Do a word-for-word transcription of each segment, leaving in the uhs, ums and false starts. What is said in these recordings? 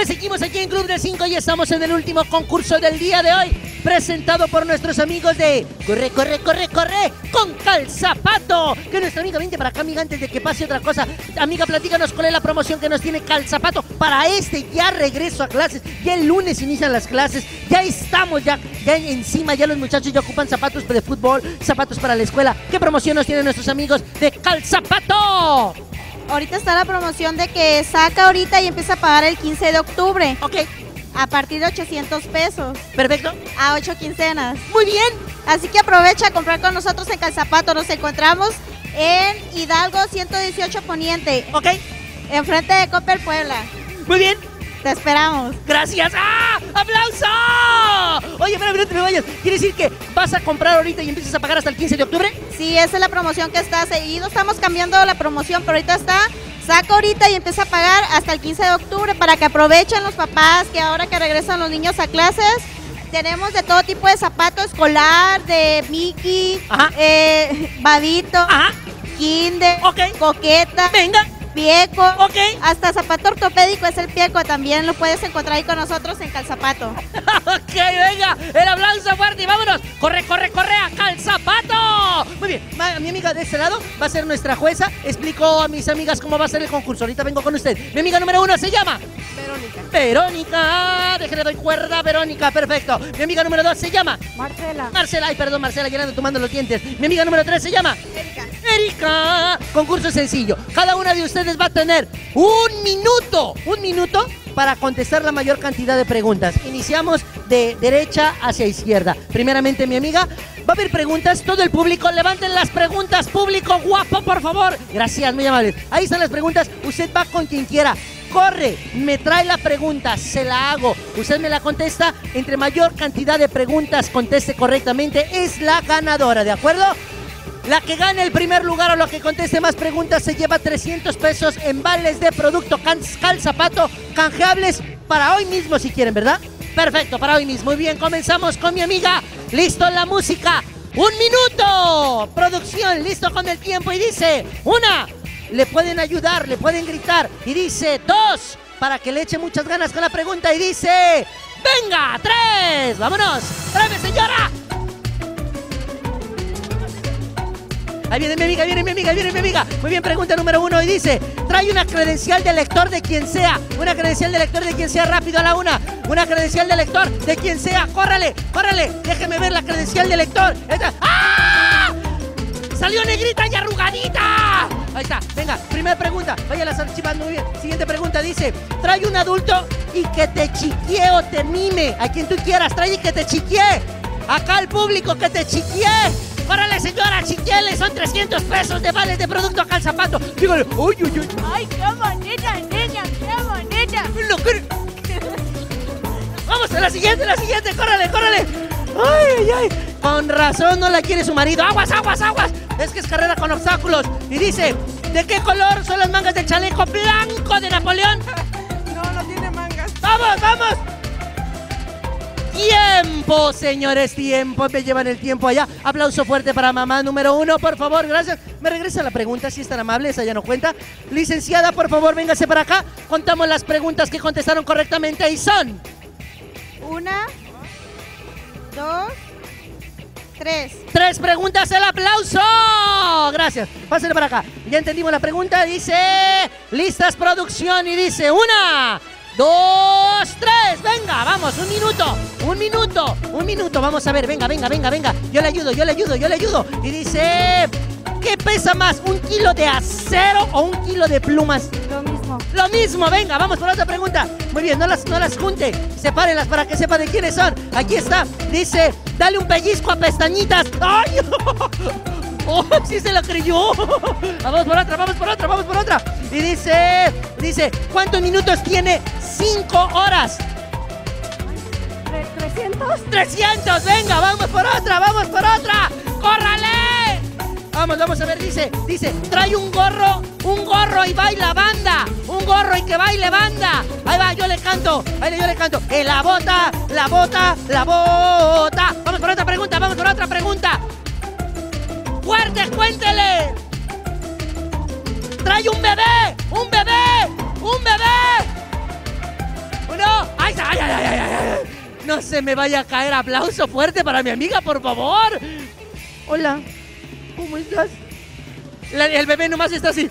Pues seguimos aquí en Club de Cinco y estamos en el último concurso del día de hoy, presentado por nuestros amigos de Corre, Corre, Corre, Corre con Calzapato. Que nuestra amiga, vente para acá, amiga, antes de que pase otra cosa. Amiga, platícanos cuál es la promoción que nos tiene Calzapato para este ya regreso a clases. Ya el lunes inician las clases, ya estamos ya, ya encima, ya los muchachos ya ocupan zapatos de fútbol, zapatos para la escuela. ¿Qué promoción nos tienen nuestros amigos de Calzapato? Ahorita está la promoción de que saca ahorita y empieza a pagar el quince de octubre. Ok. A partir de ochocientos pesos. Perfecto. A ocho quincenas. Muy bien. Así que aprovecha a comprar con nosotros en Calzapato. Nos encontramos en Hidalgo ciento dieciocho Poniente. Ok. Enfrente de Coppel Puebla. Muy bien. Te esperamos. ¡Gracias! ¡Ah! ¡Aplauso! Oye, espera, no te me vayas. ¿Quiere decir que vas a comprar ahorita y empiezas a pagar hasta el quince de octubre? Sí, esa es la promoción que está seguido. Estamos cambiando la promoción, pero ahorita está... Saca ahorita y empieza a pagar hasta el quince de octubre para que aprovechen los papás que ahora que regresan los niños a clases. Tenemos de todo tipo de zapato escolar, de Mickey, eh, Babito, Ajá. Kinder, okay. Coqueta. Venga. Pieco, ok. Hasta zapato ortopédico es el Pieco, también lo puedes encontrar ahí con nosotros en Calzapato. Ok, venga, el aplauso fuerte y vámonos. Corre, corre, corre a Calzapato. Muy bien, mi amiga de este lado va a ser nuestra jueza. Explico a mis amigas cómo va a ser el concurso. Ahorita vengo con usted. Mi amiga número uno se llama Verónica. Verónica, déjale doy cuerda, Verónica, perfecto. Mi amiga número dos se llama Marcela. Marcela, ay, perdón, Marcela, llenando tomando los dientes. Mi amiga número tres se llama Erika. Erika. Concurso sencillo. Cada una de ustedes va a tener un minuto, un minuto para contestar la mayor cantidad de preguntas. Iniciamos de derecha hacia izquierda. Primeramente, mi amiga, va a haber preguntas. Todo el público, levanten las preguntas. Público guapo, por favor. Gracias, muy amables. Ahí están las preguntas. Usted va con quien quiera. Corre, me trae la pregunta, se la hago. Usted me la contesta. Entre mayor cantidad de preguntas conteste correctamente, es la ganadora, ¿de acuerdo? La que gane el primer lugar o la que conteste más preguntas se lleva trescientos pesos en vales de producto Calzapato, canjeables para hoy mismo si quieren, ¿verdad? Perfecto, para hoy mismo. Muy bien, comenzamos con mi amiga. Listo la música. ¡Un minuto! Producción, listo con el tiempo y dice, una, le pueden ayudar, le pueden gritar. Y dice, dos, para que le eche muchas ganas con la pregunta. Y dice, venga, tres, vámonos. ¡Tráeme, señora! Ahí viene mi amiga, viene mi amiga, viene mi amiga. Muy bien, pregunta número uno y dice, trae una credencial de lector de quien sea. Una credencial de lector de quien sea, rápido a la una. Una credencial de lector de quien sea. Córrale, córrale, déjeme ver la credencial de lector. ¡Ah! Salió negrita y arrugadita. Ahí está, venga, primera pregunta. Vaya las archivando, muy bien. Siguiente pregunta dice, trae un adulto y que te chiquee o te mime. A quien tú quieras, trae y que te chiquee. Acá al público que te chiquee. ¡Córrale, señora! ¡Chiquiele! Son trescientos pesos de vales de producto Calzapato. Dígale, ¡uy, uy, uy! ¡Ay, qué bonita, niña! ¡Qué bonita! Lo que... Vamos a la siguiente, la siguiente. ¡Córrale, córrale! ¡Ay, ay, ay! Con razón no la quiere su marido. ¡Aguas, aguas, aguas! Es que es carrera con obstáculos. Y dice, ¿de qué color son las mangas del chaleco blanco de Napoleón? No, no tiene mangas. ¡Vamos, vamos! ¡Tiempo, señores! ¡Tiempo! Me llevan el tiempo allá. Aplauso fuerte para mamá número uno, por favor. Gracias. Me regresa la pregunta, si es tan amable. Esa ya no cuenta. Licenciada, por favor, véngase para acá. Contamos las preguntas que contestaron correctamente y son... Una, dos, tres. Tres preguntas, el aplauso. Gracias. Pásenle para acá. Ya entendimos la pregunta. Dice... Listas, producción. Y dice... Una... Dos, tres, venga, vamos, un minuto, un minuto, un minuto, vamos a ver, venga, venga, venga, venga, yo le ayudo, yo le ayudo, yo le ayudo. Y dice, ¿qué pesa más, un kilo de acero o un kilo de plumas? Lo mismo. Lo mismo, venga, vamos por otra pregunta. Muy bien, no las, no las junte, sepárenlas para que sepa de quiénes son. Aquí está, dice, dale un pellizco a pestañitas. ¡Ay! ¡Oh, sí se lo creyó! Vamos por otra, vamos por otra, vamos por otra. Y dice, dice, ¿cuántos minutos tiene cinco horas? ¿trescientos? ¡trescientos! Venga, vamos por otra, vamos por otra. ¡Córrale! Vamos, vamos a ver, dice, dice, trae un gorro, un gorro y baila banda. Un gorro y que baile banda. Ahí va, yo le canto, ahí yo le canto. En la bota, la bota, la bota. Vamos por otra pregunta, vamos por otra pregunta. ¡Fuerte, cuéntele! Trae un bebé, un bebé, un bebé. no se me vaya a caer. Aplauso fuerte para mi amiga, por favor. Hola, ¿cómo estás? La- el bebé nomás está así.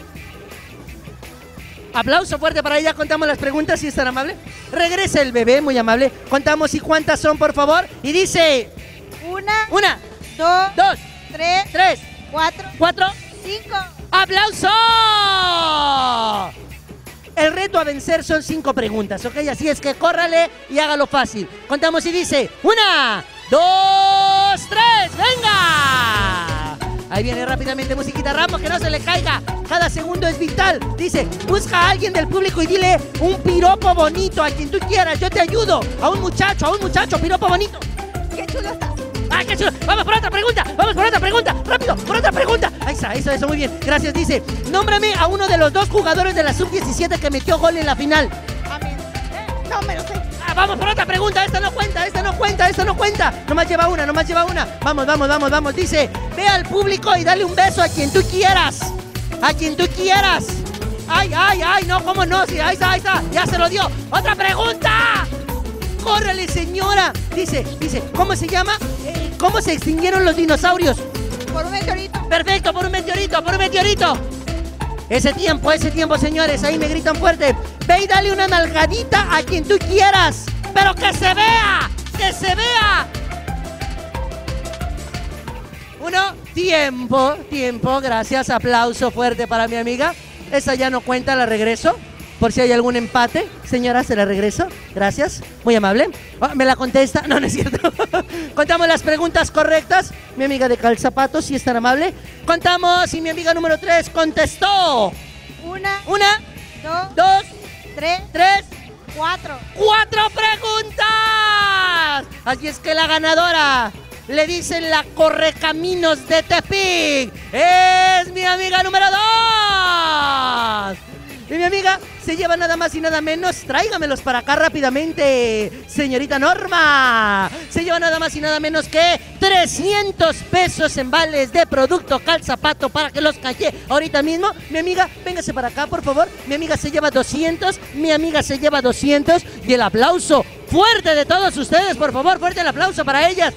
Aplauso fuerte para ella. Contamos las preguntas, si es tan amable. Regresa el bebé, muy amable. Contamos y cuántas son, por favor. Y dice... Una, Una, dos, dos, tres, tres, cuatro, cuatro. cinco. ¡Aplauso! El reto a vencer son cinco preguntas, ¿ok? Así es que córrale y hágalo fácil. Contamos y dice... Una, dos, tres. ¡Venga! Ahí viene rápidamente musiquita Ramos, que no se le caiga. Cada segundo es vital. Dice, busca a alguien del público y dile un piropo bonito a quien tú quieras. Yo te ayudo. A un muchacho, a un muchacho, piropo bonito. ¡Qué chulo estás! ¡Ay, qué chulo! Vamos por otra pregunta, vamos por otra pregunta. Rápido, por otra pregunta. Ahí está, eso, eso, muy bien. Gracias, dice, nómbrame a uno de los dos jugadores de la sub diecisiete que metió gol en la final. Amén. No me lo sé. Ah, vamos por otra pregunta, esta no cuenta, esta no cuenta, esta no cuenta. Nomás lleva una, nomás lleva una. Vamos, vamos, vamos, vamos. Dice, ve al público y dale un beso a quien tú quieras. A quien tú quieras. Ay, ay, ay, no, ¿cómo no? Sí, ahí está, ahí está, ya se lo dio. ¡Otra pregunta! ¡Córrele, señora! Dice, dice, ¿cómo se llama? Eh, ¿Cómo se extinguieron los dinosaurios? Por un meteorito. Perfecto, por un meteorito, por un meteorito. Ese tiempo, ese tiempo, señores, ahí me gritan fuerte. Ve y dale una nalgadita a quien tú quieras, pero que se vea, que se vea. Uno, tiempo, tiempo, gracias, aplauso fuerte para mi amiga. Esa ya no cuenta, la regreso. Por si hay algún empate, señora, se la regreso. Gracias, muy amable. Oh, ¿me la contesta? No, no es cierto. Contamos las preguntas correctas. Mi amiga de calzapatos, si es tan amable. Contamos y mi amiga número tres contestó. Una, Una, dos, dos, tres, tres, cuatro. ¡cuatro preguntas! Así es que la ganadora, le dicen la Correcaminos de Tepic, es mi amiga número dos. Y mi amiga se lleva nada más y nada menos, tráigamelos para acá rápidamente, señorita Norma. Se lleva nada más y nada menos que trescientos pesos en vales de producto Calzapato para que los calle ahorita mismo. Mi amiga, véngase para acá, por favor. Mi amiga se lleva doscientos, mi amiga se lleva doscientos. Y el aplauso fuerte de todos ustedes, por favor, fuerte el aplauso para ellas.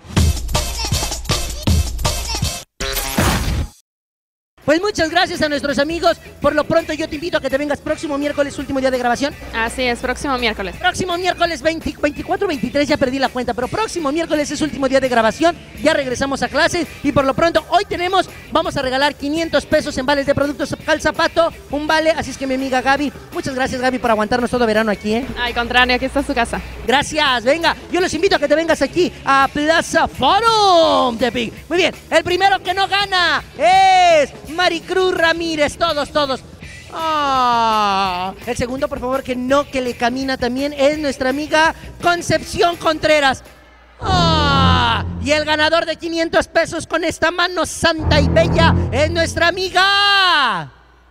Pues muchas gracias a nuestros amigos. Por lo pronto yo te invito a que te vengas próximo miércoles, último día de grabación. Así es, próximo miércoles. Próximo miércoles veinte, veinticuatro, veintitrés, ya perdí la cuenta, pero próximo miércoles es último día de grabación. Ya regresamos a clases y por lo pronto hoy tenemos, vamos a regalar quinientos pesos en vales de productos Calzapato, un vale. Así es que mi amiga Gaby, muchas gracias Gaby por aguantarnos todo verano aquí, ¿eh? Al contrario, aquí está su casa. Gracias, venga, yo los invito a que te vengas aquí a Plaza Forum Tepic. Muy bien, el primero que no gana es Maricruz Ramírez, todos, todos. Ah, el segundo, por favor, que no, que le camina también, es nuestra amiga Concepción Contreras. Ah, y el ganador de quinientos pesos con esta mano santa y bella es nuestra amiga.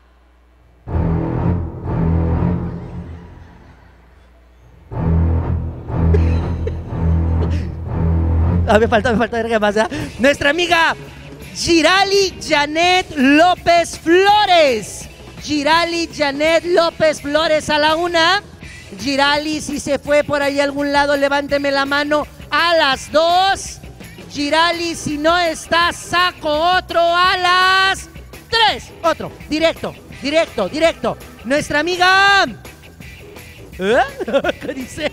Ah, me falta, me falta ver qué más, ¿eh? Nuestra amiga Girali Janet López Flores. Girali Janet López Flores a la una. Girali, si se fue por ahí a algún lado, levánteme la mano a las dos. Girali, si no está, saco otro a las tres. Otro, directo, directo, directo. Nuestra amiga... ¿Eh? ¿Qué dice?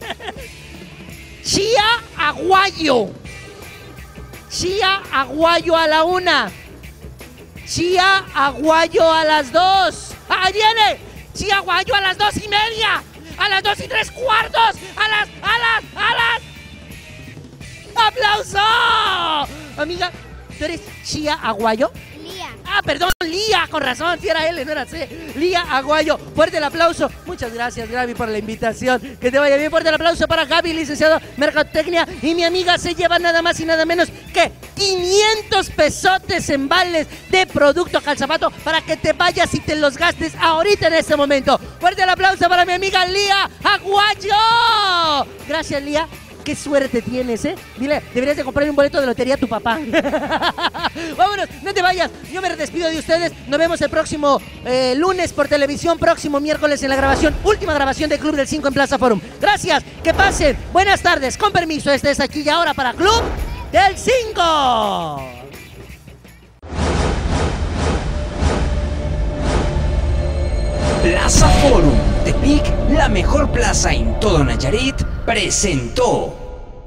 Chía Aguayo. Chía Aguayo a la una. Chía Aguayo a las dos. ¡Ahí viene! Chía Aguayo a las dos y media. A las dos y tres cuartos. A las, a las, a las. ¡Aplauso! Amiga, ¿tú eres Chía Aguayo? Lía. Ah, perdón, Lía, con razón, si era L, no era C. Lía Aguayo, fuerte el aplauso. Muchas gracias, Gaby, por la invitación. Que te vaya bien, fuerte el aplauso para Gaby, licenciado Mercadotecnia. Y mi amiga se lleva nada más y nada menos que quinientos pesotes en vales de producto Calzapato para que te vayas y te los gastes ahorita en este momento. Fuerte el aplauso para mi amiga Lía Aguayo. Gracias, Lía. qué suerte tienes, ¿eh? Dile, deberías de comprarle un boleto de lotería a tu papá. Vámonos, no te vayas. Yo me despido de ustedes. Nos vemos el próximo eh, lunes por televisión, próximo miércoles en la grabación, última grabación de Club del cinco en Plaza Forum. Gracias, que pasen. Buenas tardes. Con permiso, este es Aquí y Ahora para Club del cinco. Plaza Forum, Tepic, la mejor plaza en todo Nayarit, presentó.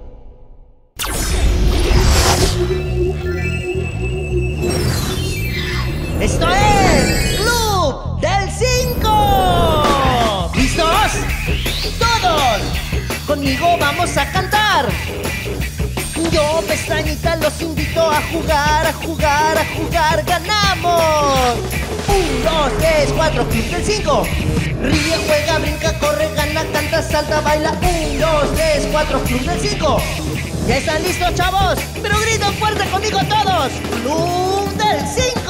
Esto es Club del cinco. ¿Listos? Todos. Conmigo vamos a cantar. Yo, pestañita, los invito a jugar, a jugar, a jugar. ¡Ganamos! Un, dos, tres, cuatro, Club del cinco. Ríe, juega, brinca, corre, gana, canta, salta, baila. Un, dos, tres, cuatro, Club del cinco. ¿Ya están listos, chavos? Pero griten fuerte conmigo todos. Club del cinco.